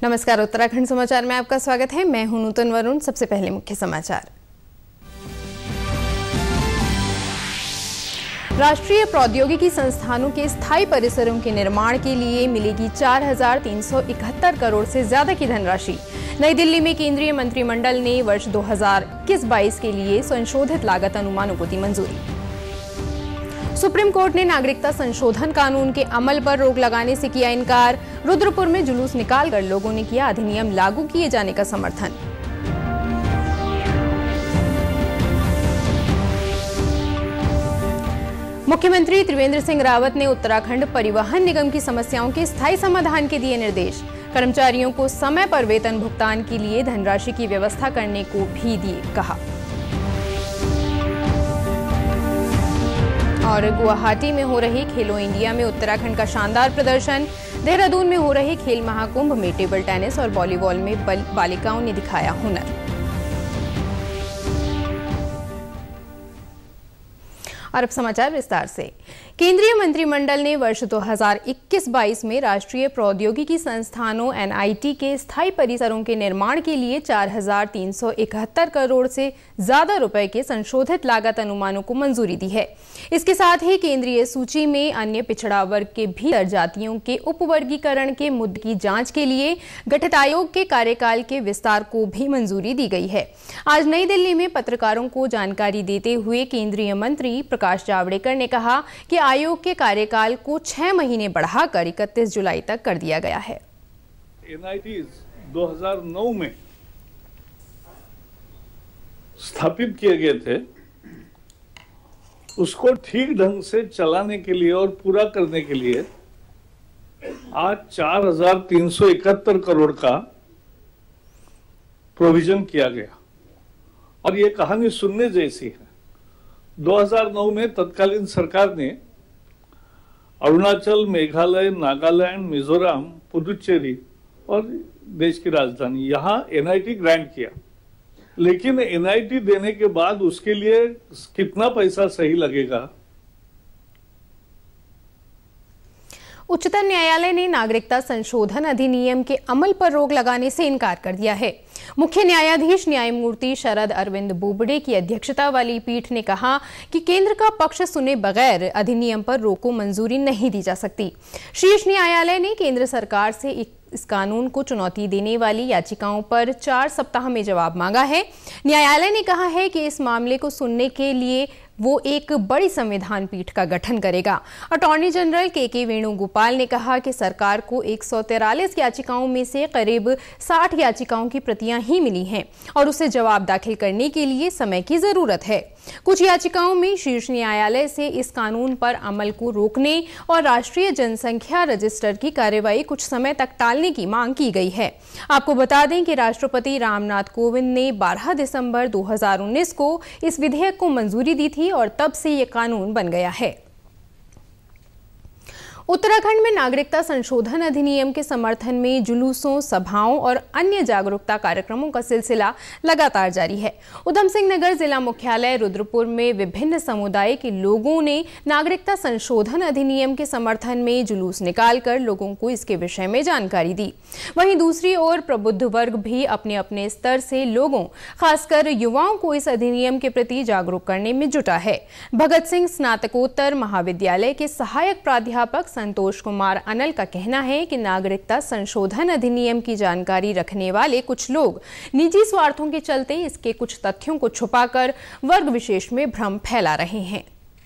नमस्कार, उत्तराखंड समाचार में आपका स्वागत है। मैं हूं नूतन वरुण। सबसे पहले मुख्य समाचार। राष्ट्रीय प्रौद्योगिकी संस्थानों के स्थायी परिसरों के निर्माण के लिए मिलेगी 4,371 करोड़ से ज्यादा की धनराशि। नई दिल्ली में केंद्रीय मंत्रिमंडल ने वर्ष 2021-22 के लिए संशोधित लागत अनुमानों को दी मंजूरी। सुप्रीम कोर्ट ने नागरिकता संशोधन कानून के अमल पर रोक लगाने से किया इनकार। रुद्रपुर में जुलूस निकालकर लोगों ने किया अधिनियम लागू किए जाने का समर्थन। मुख्यमंत्री त्रिवेंद्र सिंह रावत ने उत्तराखंड परिवहन निगम की समस्याओं के स्थायी समाधान के दिए निर्देश। कर्मचारियों को समय पर वेतन भुगतान के लिए धनराशि की व्यवस्था करने को भी दिए कहा। और गुवाहाटी में हो रहे खेलो इंडिया में उत्तराखंड का शानदार प्रदर्शन। देहरादून में हो रहे खेल महाकुंभ में टेबल टेनिस और वॉलीबॉल में बालिकाओं ने दिखाया हुनर। और अब समाचार विस्तार से। केंद्रीय मंत्रिमंडल ने वर्ष 2021-22 में राष्ट्रीय प्रौद्योगिकी संस्थानों (NIT) के स्थायी परिसरों के निर्माण के लिए 4,371 करोड़ से ज्यादा रुपए के संशोधित लागत अनुमानों को मंजूरी दी है। इसके साथ ही केंद्रीय सूची में अन्य पिछड़ा वर्ग के भीतर जातियों के उपवर्गीकरण के मुद्दे की जांच के लिए गठित आयोग के कार्यकाल के विस्तार को भी मंजूरी दी गई है। आज नई दिल्ली में पत्रकारों को जानकारी देते हुए केंद्रीय मंत्री प्रकाश जावड़ेकर ने कहा कि आयोग के कार्यकाल को 6 महीने बढ़ाकर 31 जुलाई तक कर दिया गया है। NITs 2009 में स्थापित किए गए थे, उसको ठीक ढंग से चलाने के लिए और पूरा करने के लिए आज 4,371 करोड़ का प्रोविजन किया गया। और ये कहानी सुनने जैसी है। 2009 में तत्कालीन सरकार ने अरुणाचल, मेघालय, नागालैंड, मिजोरम, पुदुचेरी और देश की राजधानी यहां NIT ग्रांट किया। लेकिन NIT देने के बाद उसके लिए कितना पैसा सही लगेगा? उच्चतम न्यायालय ने नागरिकता संशोधन अधिनियम के अमल पर रोक लगाने से इनकार कर दिया है। मुख्य न्यायाधीश न्यायमूर्ति शरद अरविंद बोबडे की अध्यक्षता वाली पीठ ने कहा कि केंद्र का पक्ष सुने बगैर अधिनियम पर रोक को मंजूरी नहीं दी जा सकती। शीर्ष न्यायालय ने केंद्र सरकार से इस कानून को चुनौती देने वाली याचिकाओं पर 4 सप्ताह में जवाब मांगा है। न्यायालय ने कहा है कि इस मामले को सुनने के लिए वो एक बड़ी संविधान पीठ का गठन करेगा। अटॉर्नी जनरल के वेणुगोपाल ने कहा कि सरकार को 143 याचिकाओं में से करीब 60 याचिकाओं की प्रतियां ही मिली हैं और उसे जवाब दाखिल करने के लिए समय की जरूरत है। कुछ याचिकाओं में शीर्ष न्यायालय से इस कानून पर अमल को रोकने और राष्ट्रीय जनसंख्या रजिस्टर की कार्यवाही कुछ समय तक टालने की मांग की गई है। आपको बता दें कि राष्ट्रपति रामनाथ कोविंद ने 12 दिसंबर 2019 को इस विधेयक को मंजूरी दी थी और तब से ये कानून बन गया है। उत्तराखंड में नागरिकता संशोधन अधिनियम के समर्थन में जुलूसों, सभाओं और अन्य जागरूकता कार्यक्रमों का सिलसिला लगातार जारी है। उधम सिंह नगर जिला मुख्यालय रुद्रपुर में विभिन्न समुदाय के लोगों ने नागरिकता संशोधन अधिनियम के समर्थन में जुलूस निकालकर लोगों को इसके विषय में जानकारी दी। वहीं दूसरी ओर प्रबुद्ध वर्ग भी अपने अपने स्तर से लोगों, खासकर युवाओं को इस अधिनियम के प्रति जागरूक करने में जुटा है। भगत सिंह स्नातकोत्तर महाविद्यालय के सहायक प्राध्यापक संतोष कुमार अनल का कहना है कि नागरिकता संशोधन अधिनियम की जानकारी रखने वाले कुछ लोग निजी स्वार्थों के चलते इसके कुछ तथ्यों को छुपाकर वर्ग विशेष में भ्रम फैला रहे हैं।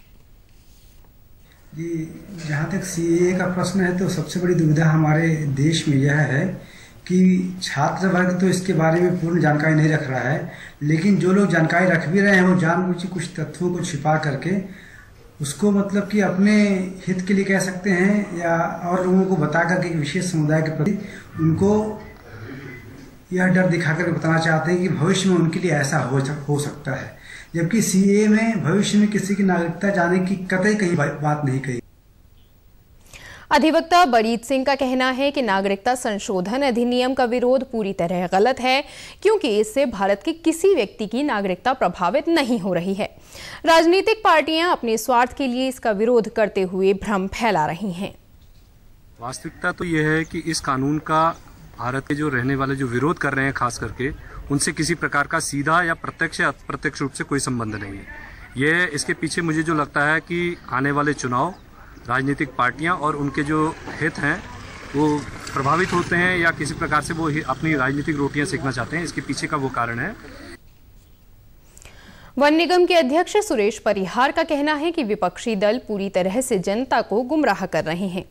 जहाँ तक CAA का प्रश्न है तो सबसे बड़ी दुविधा हमारे देश में यह है कि छात्र वर्ग तो इसके बारे में पूर्ण जानकारी नहीं रख रहा है, लेकिन जो लोग जानकारी रख भी रहे हैं वो जानबूझ के कुछ तथ्यों को छिपा करके उसको मतलब कि अपने हित के लिए कह सकते हैं या और लोगों को बता करके एक विशेष समुदाय के प्रति उनको यह डर दिखाकर बताना चाहते हैं कि भविष्य में उनके लिए ऐसा हो सकता है, जबकि CAA में भविष्य में किसी की नागरिकता जाने की कतई कहीं बात नहीं कही। अधिवक्ता बरीद सिंह का कहना है कि नागरिकता संशोधन अधिनियम का विरोध पूरी तरह गलत है, क्योंकि इससे भारत के किसी व्यक्ति की नागरिकता प्रभावित नहीं हो रही है। राजनीतिक पार्टियां अपने स्वार्थ के लिए इसका विरोध करते हुए भ्रम फैला रही हैं। वास्तविकता तो यह है कि इस कानून का भारत के जो रहने वाले जो विरोध कर रहे हैं खास करके, उनसे किसी प्रकार का सीधा या प्रत्यक्ष या अप्रत्यक्ष रूप से कोई संबंध नहीं है। ये इसके पीछे मुझे जो लगता है कि आने वाले चुनाव, राजनीतिक पार्टियां और उनके जो हित हैं वो प्रभावित होते हैं या किसी प्रकार से वो अपनी राजनीतिक रोटियां सेकना चाहते हैं, इसके पीछे का वो कारण है। वन निगम के अध्यक्ष सुरेश परिहार का कहना है कि विपक्षी दल पूरी तरह से जनता को गुमराह कर रहे हैं।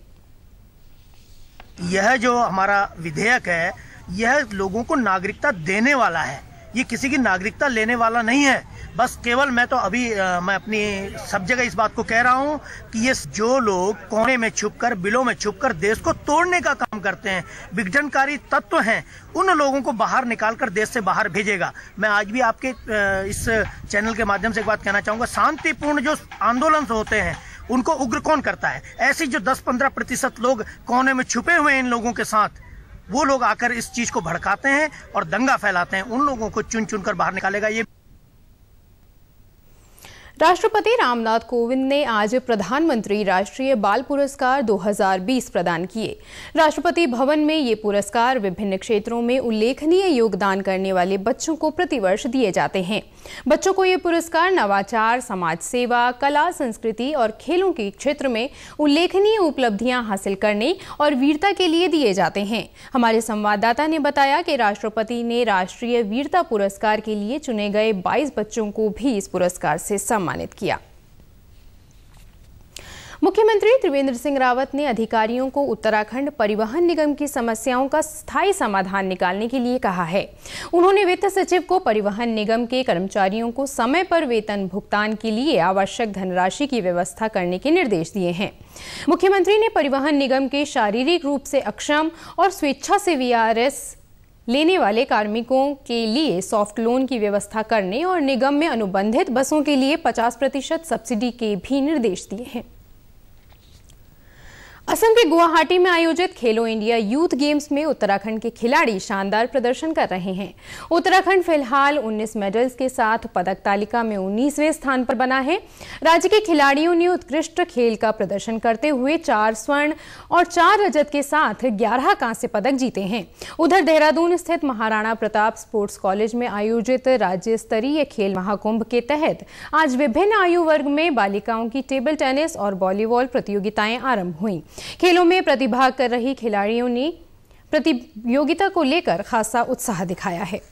यह जो हमारा विधेयक है, यह लोगों को नागरिकता देने वाला है, ये किसी की नागरिकता लेने वाला नहीं है। बस केवल मैं अपनी सब जगह इस बात को कह रहा हूँ कि ये जो लोग कोने में छुपकर, बिलों में छुपकर देश को तोड़ने का काम करते हैं, विघटनकारी तत्व हैं, उन लोगों को बाहर निकालकर देश से बाहर भेजेगा। मैं आज भी आपके इस चैनल के माध्यम से एक बात कहना चाहूंगा, शांतिपूर्ण जो आंदोलन होते हैं उनको उग्र कौन करता है? ऐसे जो 10-15% लोग कोने में छुपे हुए हैं इन लोगों के साथ, वो लोग आकर इस चीज को भड़काते हैं और दंगा फैलाते हैं, उन लोगों को चुन चुन कर बाहर निकालेगा। ये राष्ट्रपति रामनाथ कोविंद ने आज प्रधानमंत्री राष्ट्रीय बाल पुरस्कार 2020 प्रदान किए। राष्ट्रपति भवन में ये पुरस्कार विभिन्न क्षेत्रों में उल्लेखनीय योगदान करने वाले बच्चों को प्रतिवर्ष दिए जाते हैं। बच्चों को ये पुरस्कार नवाचार, समाज सेवा, कला, संस्कृति और खेलों के क्षेत्र में उल्लेखनीय उपलब्धियां हासिल करने और वीरता के लिए दिए जाते हैं। हमारे संवाददाता ने बताया कि राष्ट्रपति ने राष्ट्रीय वीरता पुरस्कार के लिए चुने गए 22 बच्चों को भी इस पुरस्कार से सम्मानित किया। मुख्यमंत्री त्रिवेंद्र सिंह रावत ने अधिकारियों को उत्तराखंड परिवहन निगम की समस्याओं का स्थायी समाधान निकालने के लिए कहा है। उन्होंने वित्त सचिव को परिवहन निगम के कर्मचारियों को समय पर वेतन भुगतान के लिए आवश्यक धनराशि की व्यवस्था करने के निर्देश दिए हैं। मुख्यमंत्री ने परिवहन निगम के शारीरिक रूप से अक्षम और स्वेच्छा से VRS लेने वाले कार्मिकों के लिए सॉफ्ट लोन की व्यवस्था करने और निगम में अनुबंधित बसों के लिए 50% सब्सिडी के भी निर्देश दिए हैं। असम के गुवाहाटी में आयोजित खेलो इंडिया यूथ गेम्स में उत्तराखंड के खिलाड़ी शानदार प्रदर्शन कर रहे हैं। उत्तराखंड फिलहाल 19 मेडल्स के साथ पदक तालिका में 19वें स्थान पर बना है। राज्य के खिलाड़ियों ने उत्कृष्ट खेल का प्रदर्शन करते हुए 4 स्वर्ण और 4 रजत के साथ 11 कांस्य पदक जीते हैं। उधर देहरादून स्थित महाराणा प्रताप स्पोर्ट्स कॉलेज में आयोजित राज्य स्तरीय खेल महाकुंभ के तहत आज विभिन्न आयु वर्ग में बालिकाओं की टेबल टेनिस और वॉलीबॉल प्रतियोगिताएं आरंभ हुई। खेलों में प्रतिभाग कर रही खिलाड़ियों ने प्रतियोगिता को लेकर खासा उत्साह दिखाया है।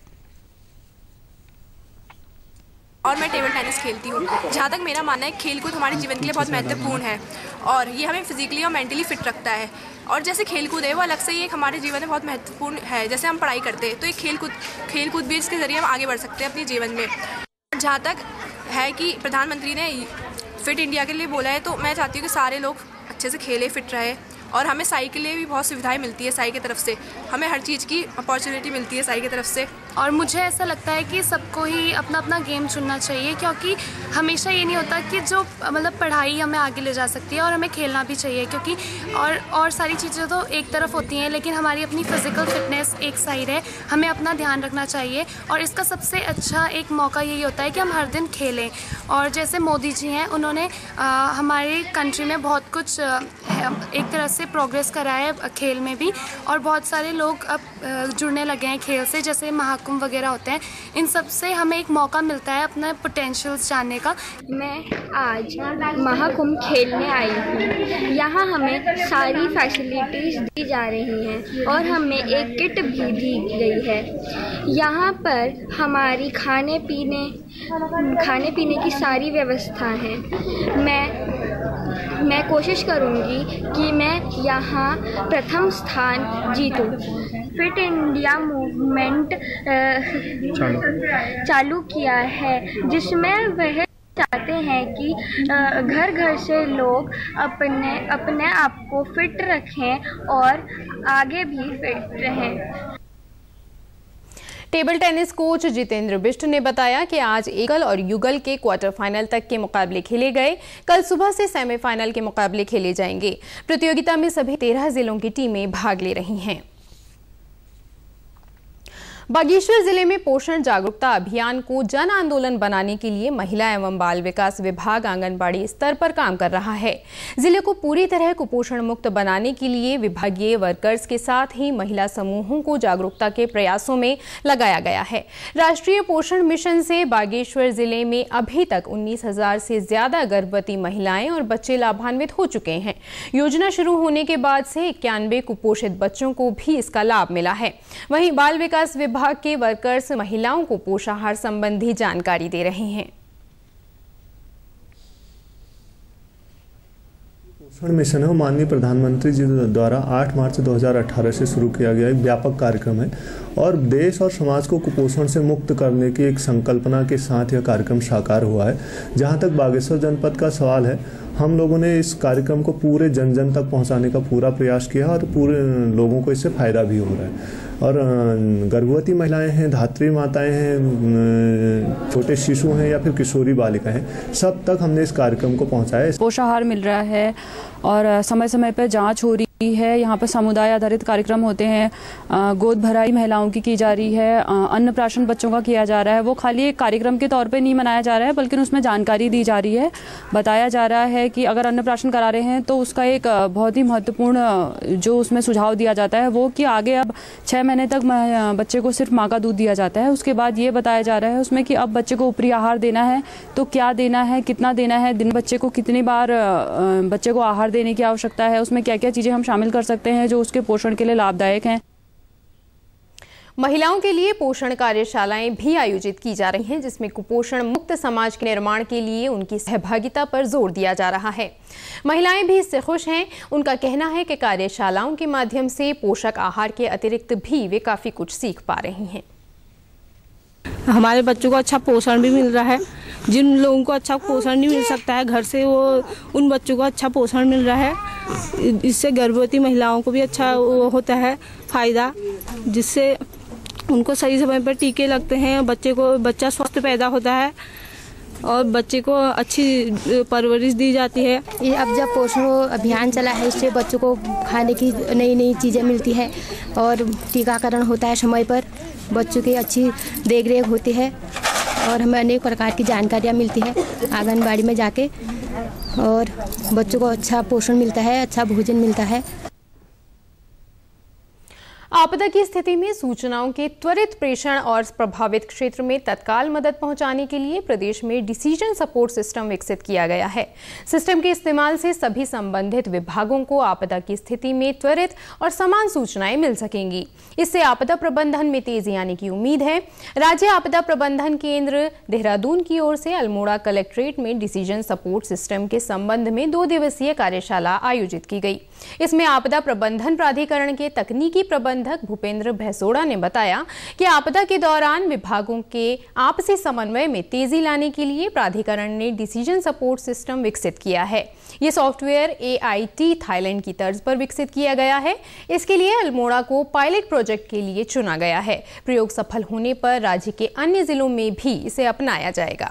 और मैं टेबल टेनिस खेलती हूँ। जहाँ तक मेरा मानना है, खेलकूद हमारे जीवन के लिए बहुत महत्वपूर्ण है और ये हमें फिजिकली और मेंटली फिट रखता है। और जैसे खेलकूद है वो अलग से ही एक हमारे जीवन में बहुत महत्वपूर्ण है। जैसे हम पढ़ाई करते हैं तो एक खेलकूद भी इसके जरिए हम आगे बढ़ सकते हैं अपने जीवन में। जहाँ तक है कि प्रधानमंत्री ने फिट इंडिया के लिए बोला है, तो मैं चाहती हूँ कि सारे लोग अच्छे से खेले, फिट रहे। और हमें साई के लिए भी बहुत सुविधाएं मिलती है। साई की तरफ से हमें हर चीज़ की अपॉर्चुनिटी मिलती है साई की तरफ से। और मुझे ऐसा लगता है कि सबको ही अपना अपना गेम चुनना चाहिए, क्योंकि हमेशा ये नहीं होता कि जो मतलब पढ़ाई हमें आगे ले जा सकती है, और हमें खेलना भी चाहिए, क्योंकि और सारी चीज़ें तो एक तरफ होती हैं, लेकिन हमारी अपनी फिजिकल फिटनेस एक साइड है। हमें अपना ध्यान रखना चाहिए और इसका सबसे अच्छा एक मौका यही होता है कि हम हर दिन खेलें। और जैसे मोदी जी हैं, उन्होंने हमारे कंट्री में बहुत कुछ एक तरह से प्रोग्रेस करा है खेल में भी, और बहुत सारे लोग अब जुड़ने लगे हैं खेल से, जैसे महाकुंभ वगैरह होते हैं। इन सब से हमें एक मौका मिलता है अपने पोटेंशियल्स जानने का। मैं आज महाकुंभ खेलने आई हूँ। यहाँ हमें सारी फैसिलिटीज़ दी जा रही हैं और हमें एक किट भी दी गई है। यहाँ पर हमारी खाने पीने की सारी व्यवस्था है। मैं कोशिश करूँगी कि मैं यहाँ प्रथम स्थान जीतूँ। फिट इंडिया मूवमेंट चालू किया है, जिसमें वह चाहते हैं कि घर घर से लोग अपने आप को फिट रखें और आगे भी फिट रहें। Table tennis coach Jitendra Bisht ने बताया कि आज एकल और युगल के क्वार्टर फाइनल तक के मुकाबले खेले गए। कल सुबह से सेमीफाइनल के मुकाबले खेले जाएंगे। प्रतियोगिता में सभी 13 जिलों की टीमें भाग ले रही हैं। बागेश्वर जिले में पोषण जागरूकता अभियान को जन आंदोलन बनाने के लिए महिला एवं बाल विकास विभाग आंगनबाड़ी स्तर पर काम कर रहा है। जिले को पूरी तरह कुपोषण मुक्त बनाने के लिए विभागीय वर्कर्स के साथ ही महिला समूहों को जागरूकता के प्रयासों में लगाया गया है। राष्ट्रीय पोषण मिशन से बागेश्वर जिले में अभी तक 19,000 से ज्यादा गर्भवती महिलाएं और बच्चे लाभान्वित हो चुके हैं। योजना शुरू होने के बाद से 91 कुपोषित बच्चों को भी इसका लाभ मिला है। वहीं बाल विकास विभाग के वर्कर्स महिलाओं को पोषाहार संबंधी जानकारी दे रहे हैं। पोषण मिशन है वो माननीय प्रधानमंत्री जी द्वारा 8 मार्च 2018 से शुरू किया गया एक व्यापक कार्यक्रम है और देश और समाज को कुपोषण से मुक्त करने की एक संकल्पना के साथ यह कार्यक्रम साकार हुआ है। जहां तक बागेश्वर जनपद का सवाल है, हम लोगों ने इस कार्यक्रम को पूरे जन जन तक पहुंचाने का पूरा प्रयास किया और पूरे लोगों को इससे फायदा भी हो रहा है। और गर्भवती महिलाएं हैं, धात्री माताएं हैं, छोटे शिशु हैं या फिर किशोरी बालिका हैं, सब तक हमने इस कार्यक्रम को पहुंचाया। पोषाहार मिल रहा है और समय समय पर जांच हो रही है। यहाँ पर समुदाय आधारित कार्यक्रम होते हैं, गोद भराई महिलाओं की जा रही है, अन्नप्राशन बच्चों का किया जा रहा है। वो खाली एक कार्यक्रम के तौर पे नहीं मनाया जा रहा है बल्कि उसमें जानकारी दी जा रही है। बताया जा रहा है कि अगर अन्नप्राशन करा रहे हैं तो उसका एक बहुत ही महत्वपूर्ण जो उसमें सुझाव दिया जाता है वो कि आगे अब 6 महीने तक बच्चे को सिर्फ माँ का दूध दिया जाता है। उसके बाद ये बताया जा रहा है उसमें कि अब बच्चे को ऊपरी आहार देना है तो क्या देना है, कितना देना है, दिन बच्चे को कितनी बार बच्चे को आहार देने की आवश्यकता है, उसमें क्या क्या चीज़ें हम शामिल कर सकते हैं जो उसके पोषण के लिए लाभदायक हैं। महिलाओं के लिए पोषण कार्यशालाएं भी आयोजित की जा रही हैं, जिसमें कुपोषण मुक्त समाज के निर्माण के लिए उनकी सहभागिता पर जोर दिया जा रहा है। महिलाएं भी इससे खुश हैं। उनका कहना है कि कार्यशालाओं के माध्यम से पोषक आहार के अतिरिक्त भी वे काफी कुछ सीख पा रही हैं। हमारे बच्चों को अच्छा पोषण भी मिल रहा है। जिन लोगों को अच्छा पोषण नहीं मिल सकता है घर से, वो उन बच्चों को अच्छा पोषण मिल रहा है। इससे गर्भवती महिलाओं को भी अच्छा होता है फायदा, जिससे उनको सही समय पर टीके लगते हैं, बच्चा स्वस्थ पैदा होता है और बच्चे को अच्छी परवरिश दी जाती है। अब जब पोषण अभियान चला है, इससे बच्चों को खाने की नई नई चीज़ें मिलती है और टीकाकरण होता है समय पर, बच्चों की अच्छी देखरेख होती है और हमें अनेक प्रकार की जानकारियाँ मिलती है आंगनबाड़ी में जाके, और बच्चों को अच्छा पोषण मिलता है, अच्छा भोजन मिलता है। आपदा की स्थिति में सूचनाओं के त्वरित प्रेषण और प्रभावित क्षेत्र में तत्काल मदद पहुंचाने के लिए प्रदेश में डिसीजन सपोर्ट सिस्टम विकसित किया गया है। सिस्टम के इस्तेमाल से सभी संबंधित विभागों को आपदा की स्थिति में त्वरित और समान सूचनाएं मिल सकेंगी। इससे आपदा प्रबंधन में तेजी आने की उम्मीद है। राज्य आपदा प्रबंधन केंद्र देहरादून की ओर से अल्मोड़ा कलेक्ट्रेट में डिसीजन सपोर्ट सिस्टम के संबंध में 2 दिवसीय कार्यशाला आयोजित की गई। इसमें आपदा प्रबंधन प्राधिकरण के तकनीकी प्रबंधक भूपेंद्र भैसोड़ा ने बताया कि आपदा के दौरान विभागों के आपसी समन्वय में तेजी लाने के लिए प्राधिकरण ने डिसीजन सपोर्ट सिस्टम विकसित किया है। ये सॉफ्टवेयर AIT थाईलैंड की तर्ज पर विकसित किया गया है। इसके लिए अल्मोड़ा को पायलट प्रोजेक्ट के लिए चुना गया है। प्रयोग सफल होने पर राज्य के अन्य जिलों में भी इसे अपनाया जाएगा।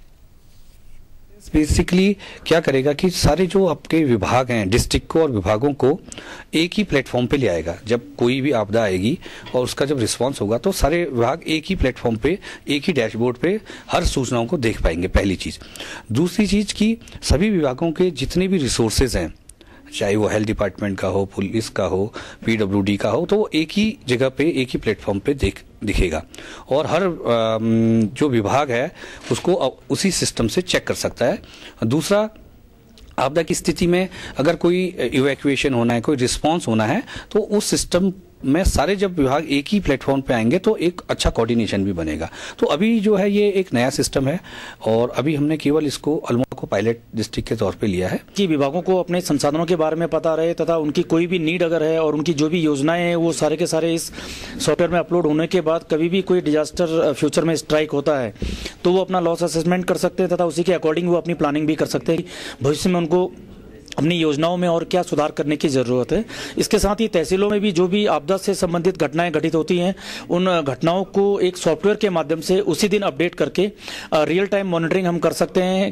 बेसिकली क्या करेगा कि सारे जो आपके विभाग हैं, डिस्ट्रिक्ट को और विभागों को एक ही प्लेटफॉर्म पे ले आएगा। जब कोई भी आपदा आएगी और उसका जब रिस्पांस होगा तो सारे विभाग एक ही प्लेटफॉर्म पे, एक ही डैशबोर्ड पे हर सूचनाओं को देख पाएंगे, पहली चीज। दूसरी चीज कि सभी विभागों के जितने भी रिसोर्सेज हैं, चाहे वो हेल्थ डिपार्टमेंट का हो, पुलिस का हो, PWD का हो, तो वो एक ही जगह पे, एक ही प्लेटफॉर्म पे दिखेगा और हर जो विभाग है उसको उसी सिस्टम से चेक कर सकता है। दूसरा, आपदा की स्थिति में अगर कोई इवैक्यूएशन होना है, कोई रिस्पांस होना है, तो उस सिस्टम में सारे जब विभाग एक ही प्लेटफॉर्म पे आएंगे तो एक अच्छा कोऑर्डिनेशन भी बनेगा। तो अभी जो है ये एक नया सिस्टम है और अभी हमने केवल इसको अल्मोड़ा को पायलट डिस्ट्रिक्ट के तौर पे लिया है कि विभागों को अपने संसाधनों के बारे में पता रहे तथा उनकी कोई भी नीड अगर है और उनकी जो भी योजनाएं हैं वो सारे के सारे इस सॉफ्टवेयर में अपलोड होने के बाद कभी भी कोई डिजास्टर फ्यूचर में स्ट्राइक होता है तो वो अपना लॉस असेसमेंट कर सकते हैं तथा उसी के अकॉर्डिंग वो अपनी प्लानिंग भी कर सकते हैं भविष्य में उनको अपनी योजनाओं में और क्या सुधार करने की जरूरत है। इसके साथ ही तहसीलों में भी जो भी आपदा से संबंधित घटनाएं घटित होती हैं उन घटनाओं को एक सॉफ्टवेयर के माध्यम से उसी दिन अपडेट करके रियल टाइम मॉनिटरिंग हम कर सकते हैं।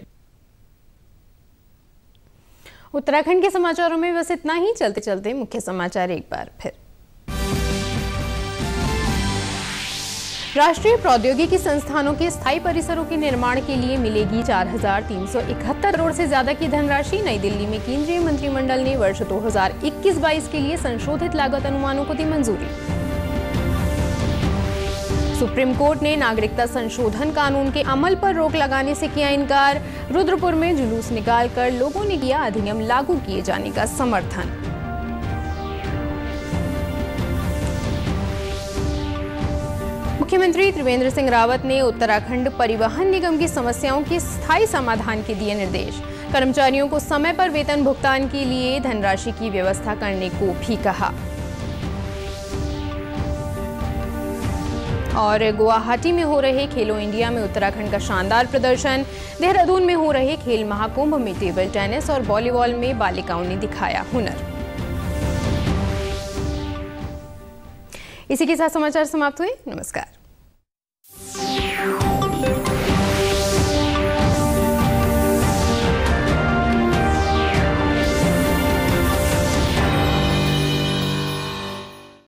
उत्तराखंड के समाचारों में बस इतना ही। चलते चलते मुख्य समाचार एक बार फिर। राष्ट्रीय प्रौद्योगिकी संस्थानों के स्थायी परिसरों के निर्माण के लिए मिलेगी 4,371 करोड़ से ज्यादा की धनराशि। नई दिल्ली में केंद्रीय मंत्रिमंडल ने वर्ष 2021-22 के लिए संशोधित लागत अनुमानों को दी मंजूरी। सुप्रीम कोर्ट ने नागरिकता संशोधन कानून के अमल पर रोक लगाने से किया इनकार। रुद्रपुर में जुलूस निकालकर लोगों ने किया अधिनियम लागू किए जाने का समर्थन। मुख्यमंत्री त्रिवेंद्र सिंह रावत ने उत्तराखंड परिवहन निगम की समस्याओं के स्थायी समाधान के दिए निर्देश। कर्मचारियों को समय पर वेतन भुगतान के लिए धनराशि की व्यवस्था करने को भी कहा। और गुवाहाटी में हो रहे खेलो इंडिया में उत्तराखंड का शानदार प्रदर्शन। देहरादून में हो रहे खेल महाकुंभ में टेबल टेनिस और वॉलीबॉल में बालिकाओं ने दिखाया हुनर। इसी के साथ समाचार समाप्त हुए। नमस्कार।